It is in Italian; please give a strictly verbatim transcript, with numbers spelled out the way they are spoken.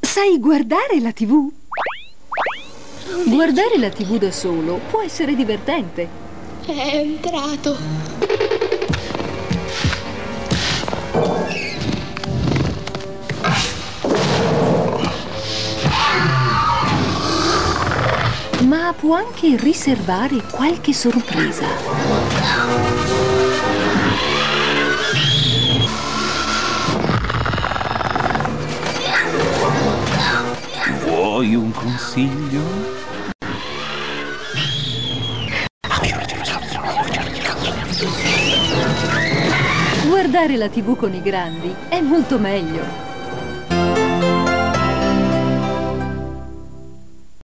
Sai guardare la tivù? Guardare la tivù da solo può essere divertente. È entrato. Ma può anche riservare qualche sorpresa. Vuoi un consiglio? Guardare la tivù con i grandi è molto meglio.